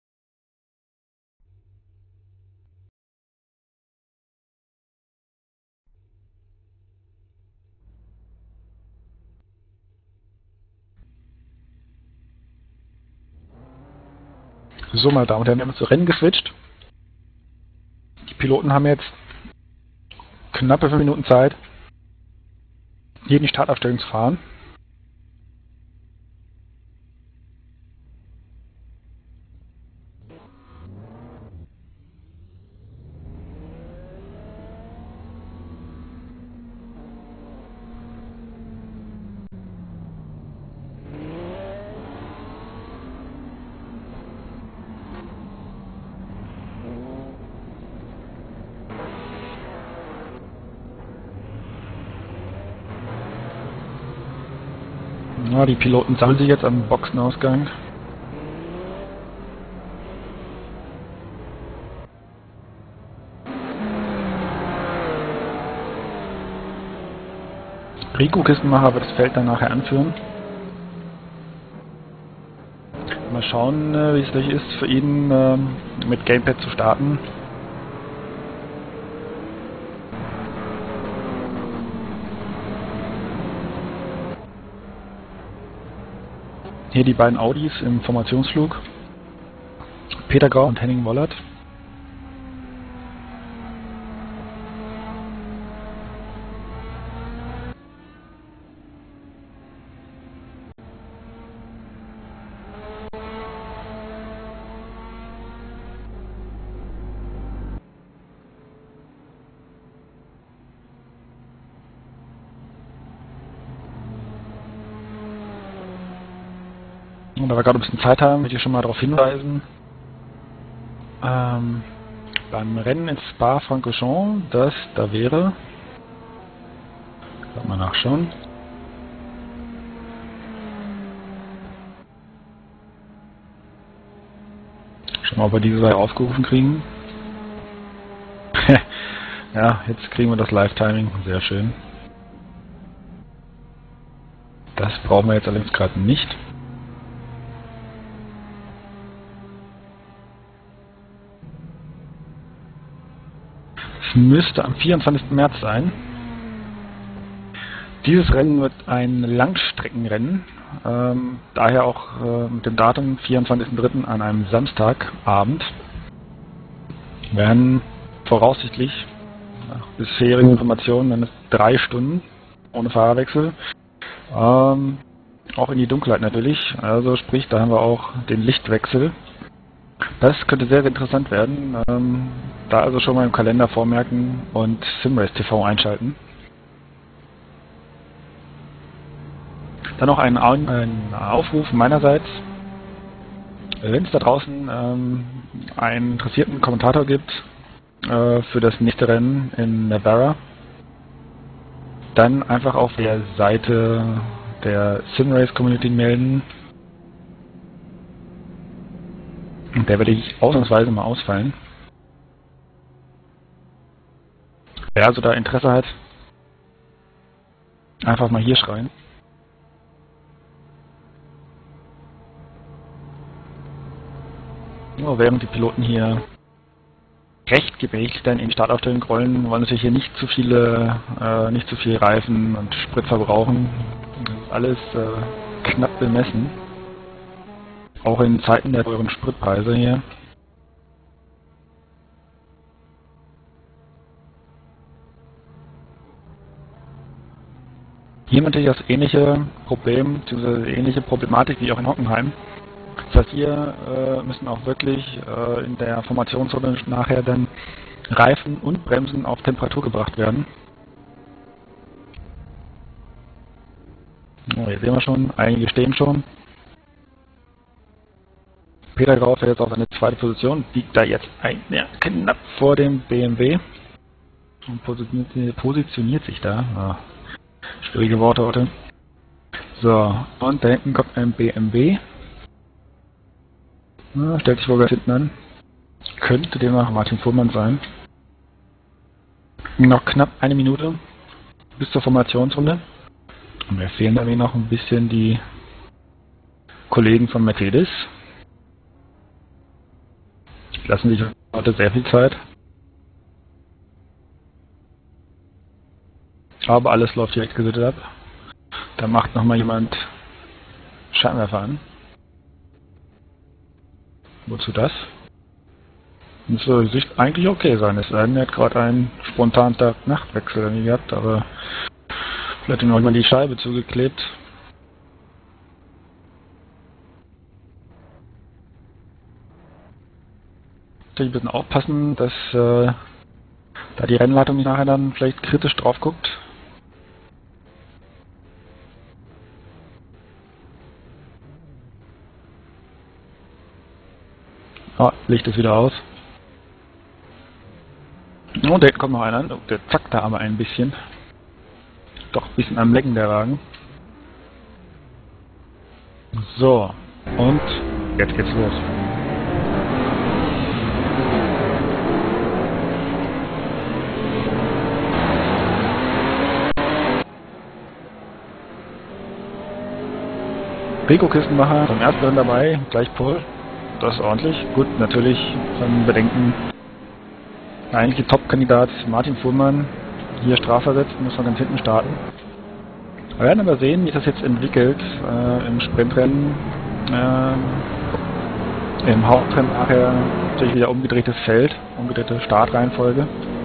So, meine Damen und Herren, wir haben zu Rennen geswitcht. Die Piloten haben jetzt knappe 5 Minuten Zeit, hier in die Startaufstellung zu fahren. Ja, die Piloten sammeln sich jetzt am Boxenausgang. Rico Kistenmacher wird das Feld dann nachher anführen. Mal schauen, wie es gleich ist für ihn mit Gamepad zu starten. Hier die beiden Audis im Formationsflug. Peter Grau und Henning Wollert. Und da wir gerade ein bisschen Zeit haben, möchte ich schon mal darauf hinweisen, beim Rennen in Spa-Francorchamps, das da wäre, mal nachschauen, schauen wir mal, ob wir diese Seite aufgerufen kriegen. Ja, jetzt kriegen wir das Live-Timing, sehr schön. Das brauchen wir jetzt allerdings gerade nicht. Es müsste am 24. März sein. Dieses Rennen wird ein Langstreckenrennen, daher auch mit dem Datum 24.03. an einem Samstagabend. Werden voraussichtlich, nach bisherigen Informationen, 3 Stunden ohne Fahrerwechsel. Auch in die Dunkelheit natürlich, also sprich, da haben wir auch den Lichtwechsel. Das könnte sehr, sehr interessant werden. Da also schon mal im Kalender vormerken und Simrace TV einschalten. Dann noch ein Aufruf meinerseits. Wenn es da draußen einen interessierten Kommentator gibt für das nächste Rennen in Navarra, dann einfach auf der Seite der Simrace Community melden. Und der werde ich ausnahmsweise mal ausfallen. Wer also da Interesse hat, einfach mal hier schreien. Ja, während die Piloten hier recht gemächlich dann in die Startaufstellung rollen, wollen natürlich hier nicht zu viel Reifen und Sprit verbrauchen. Das ist alles knapp bemessen. Auch in Zeiten der teuren Spritpreise hier. Hier natürlich das ähnliche Problem, diese ähnliche Problematik wie auch in Hockenheim. Das heißt, hier müssen auch wirklich in der Formationsrunde nachher dann Reifen und Bremsen auf Temperatur gebracht werden. Oh, hier sehen wir schon, einige stehen schon. Peter Grau fährt jetzt auf seine zweite Position, liegt da jetzt knapp vor dem BMW und positioniert sich da. Ah, schwierige Worte heute. So, und da hinten kommt ein BMW. Stellt sich wohl ganz hinten an. Könnte demnach Martin Fuhrmann sein. Noch knapp 1 Minute bis zur Formationsrunde. Und mir fehlen da noch ein bisschen die Kollegen von Mercedes. Lassen sich heute sehr viel Zeit. Aber alles läuft direkt gesittet ab. Da macht nochmal jemand Scheinwerfer an. Wozu das? Müsste die Sicht eigentlich okay sein. Es sei denn, er hat gerade einen spontanen Tag-Nacht-Wechsel irgendwie gehabt, aber vielleicht noch mal die Scheibe zugeklebt. Natürlich ein bisschen aufpassen, dass da die Rennleitung nicht nachher dann vielleicht kritisch drauf guckt. Ah, Licht ist wieder aus. Und da kommt noch einer an. Oh, der zackt da aber ein bisschen. Doch ein bisschen am Lecken der Wagen. So, und jetzt geht's los. Rico Kistenmacher beim ersten Rennen dabei, gleich Pole. Das ist ordentlich. Gut, natürlich beim Bedenken, der eigentliche Top-Kandidat Martin Fuhrmann hier strafversetzt, muss von ganz hinten starten. Wir werden aber sehen, wie das jetzt entwickelt im Sprintrennen. Im Hauptrennen nachher natürlich wieder umgedrehtes Feld, umgedrehte Startreihenfolge.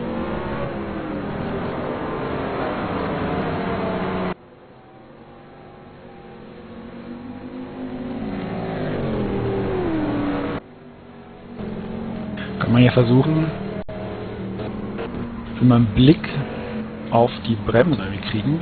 Kann man hier versuchen, wenn wir einen Blick auf die Bremse kriegen.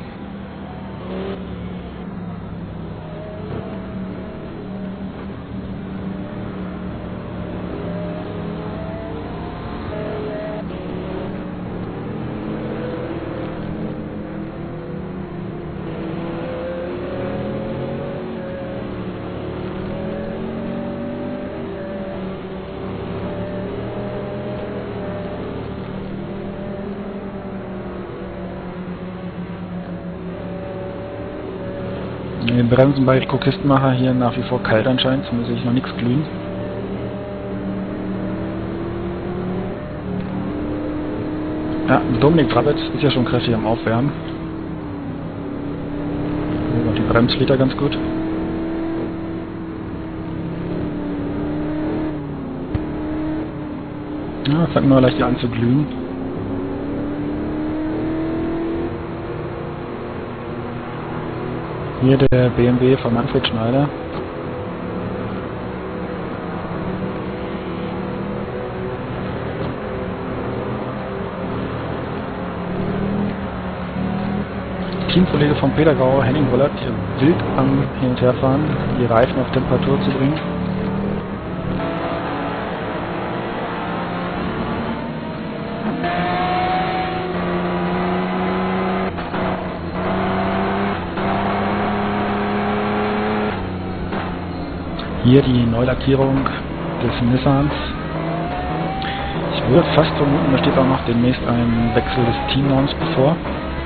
Die Bremsen bei Rico Kistenmacher hier nach wie vor kalt anscheinend, zumindest sehe ich noch nichts glühen. Ja, Dominik Brabetz ist ja schon kräftig am Aufwärmen. Und die Bremsflitter ganz gut. Ja, fängt nur leicht an zu glühen. Hier der BMW von Manfred Schneider. Teamkollege von Peter Grau, Henning Wollert, hier wild am Hin- und Herfahren, die Reifen auf Temperatur zu bringen. Hier die Neulackierung des Nissans. Ich würde fast vermuten, da steht auch noch demnächst ein Wechsel des Teamnamens bevor.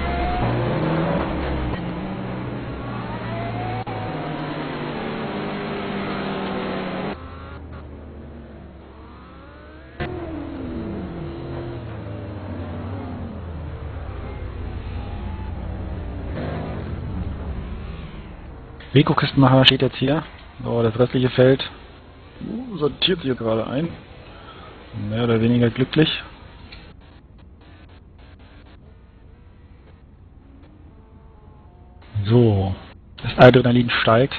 Rico Kistenmacher steht jetzt hier. So, das restliche Feld sortiert sich gerade ein. Mehr oder weniger glücklich. So, das Adrenalin steigt.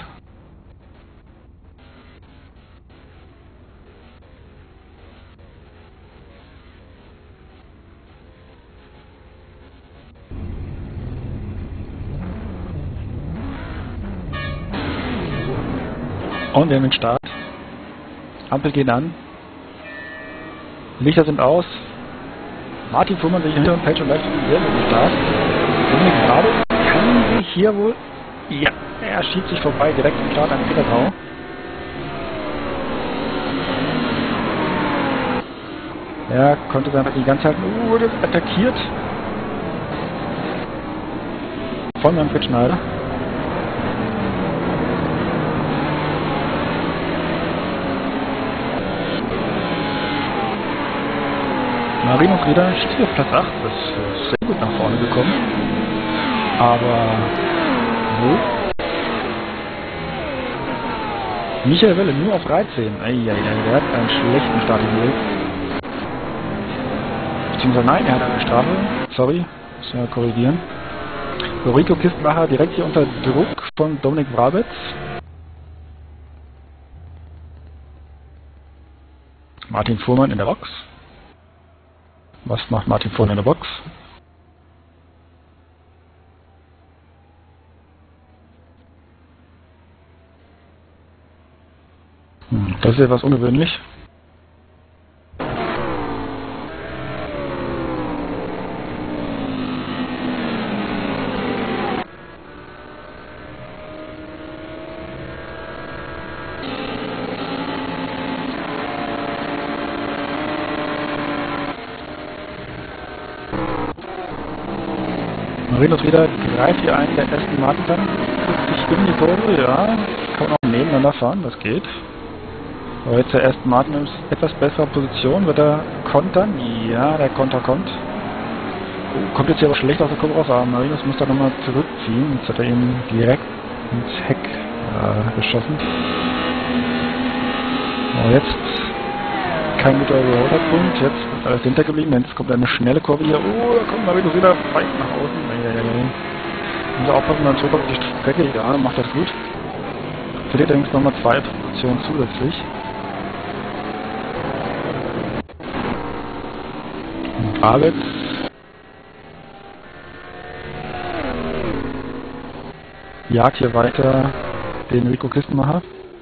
Und wir haben den Start. Ampel gehen an. Lichter sind aus. Martin Fuhrmann sich hinter dem Feld schon leicht sehr gut Start. Dominik Brabetz kann sich hier wohl... Ja, er schiebt sich vorbei direkt im Start an Peter Grau. Er konnte sein die ganze Zeit wurde attackiert. Von Manfred Schneider. Marino Frieder steht auf Platz 8, das ist sehr gut nach vorne gekommen. Aber wo? Michael Welle nur auf 13. Eieiei, der hat einen schlechten Start gewählt. Beziehungsweise nein, er hat eine Strafe. Sorry, muss ja korrigieren. So, Rico Kistenmacher direkt hier unter Druck von Dominik Brabetz. Martin Fuhrmann in der Box. Was macht Martin Fuhrmann in der Box? Das ist etwas ungewöhnlich. Marinos wieder greift hier ein, der Aston Martin dann sich in die Kurve, ja, kann man auch nebeneinander fahren, das geht. Aber jetzt der Aston Martin in etwas besserer Position, wird er kontern? Ja, der Konter kommt. Oh, kommt jetzt hier aber schlecht aus der Kurve raus, aber Marinos muss da nochmal zurückziehen, jetzt hat er ihn direkt ins Heck geschossen. Aber jetzt kein guter Überholpunkt, jetzt ist alles hintergeblieben, jetzt kommt eine schnelle Kurve hier. Oh, da kommt Marinos wieder weit nach außen. Muss aufpassen, dann zurück auf die Strecke, ja, macht das gut. Verliert allerdings nochmal 2 Positionen zusätzlich. Und Grabitz jagt hier weiter den Rico Kistenmacher.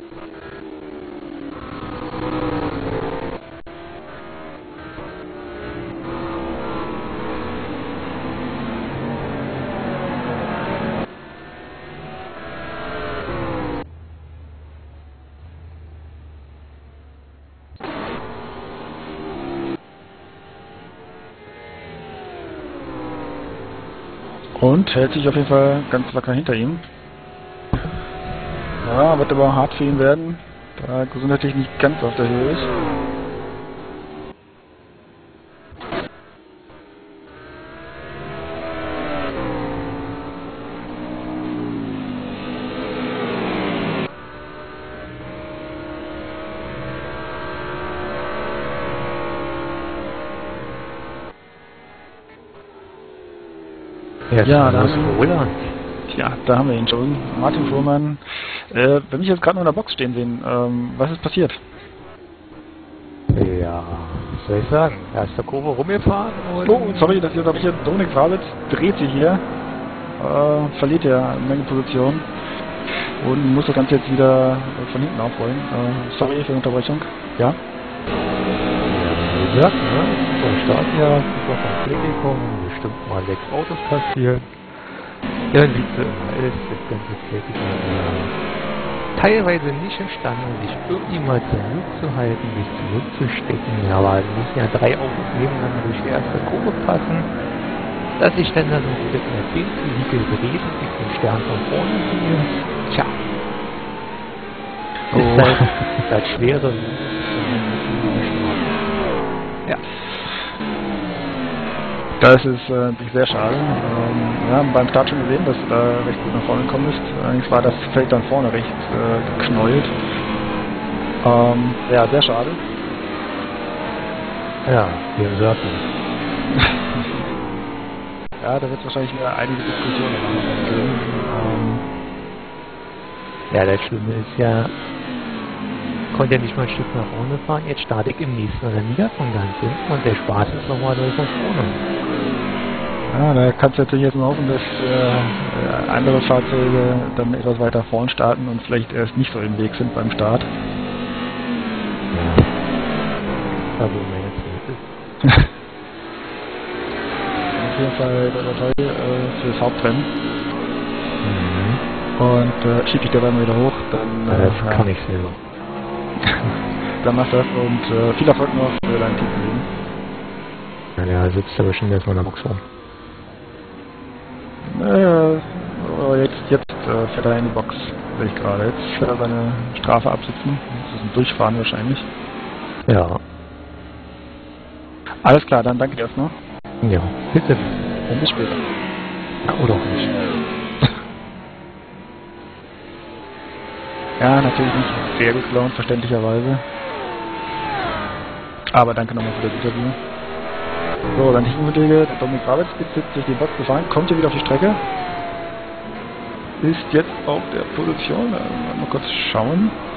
Und hält sich auf jeden Fall ganz wacker hinter ihm. Ja, wird aber hart für ihn werden, da er gesundheitlich nicht ganz auf der Höhe ist. Ja, da haben wir ihn schon. Martin Fuhrmann. Wenn mich jetzt gerade nur in der Box stehen sehen, was ist passiert? Ja, was soll ich sagen? Erste Kurve rumgefahren und... Oh, sorry, dass ich jetzt hier Dominik Grabitz dreht sich hier, verliert ja eine Menge Position und muss das Ganze jetzt wieder von hinten aufrollen. Sorry für die Unterbrechung. Ja? Ja, wie gesagt, ne? Zum Start ja super vom Fleck gekommen, bestimmt mal 6 Autos passiert. Ja, dann liegt das ganze Fleck teilweise nicht imstande, sich irgendwie mal zurückzuhalten, sich zurückzustecken. Aber es müssen ja 3 Autos nebeneinander durch die erste Kurve passen, dass ich dann so mit einer 10-Vehikel dreht und ich den Stern von vorne sehe. Tja. Ist halt schwer, so ja. Das ist natürlich sehr schade. Wir haben beim Start schon gesehen, dass du da recht gut nach vorne gekommen bist. Allerdings war das Feld dann vorne recht geknäult. Ja, sehr schade. Ja, wir sagten. Ja, da wird es wahrscheinlich wieder einige Diskussionen geben. Ja, das Schlimme ist ja, konnte ja nicht mal ein Stück nach vorne fahren, jetzt starte ich im nächsten oder wieder von ganz hinten und der Spaß ist nochmal durch von vorne. Ja, da kannst du natürlich jetzt mal hoffen, dass andere Fahrzeuge dann etwas weiter vorn starten und vielleicht erst nicht so im Weg sind beim Start. Ja. Da wo man jetzt ist. Auf jeden Fall toll für das Hauptrennen. Und schieb dich dabei mal wieder hoch, dann... das kann ich selber. Dann mach das und viel Erfolg noch für dein Teamleben. Ja, der sitzt aber schon erstmal in der Box rum. Jetzt fährt er in die Box, sehe ich gerade. Jetzt fährt er seine Strafe absitzen. Das ist ein Durchfahren wahrscheinlich. Ja. Alles klar, dann danke dir erstmal. Ja, bitte. Und bis später. Ja, oder auch nicht. Ja, natürlich nicht sehr gut gelaunt, verständlicherweise. Aber danke nochmal für das Interview. So, dann Teamkollege Dominik Grabitz sitzt durch die Box gefahren, kommt hier wieder auf die Strecke. Ist jetzt auf der Position, mal kurz schauen.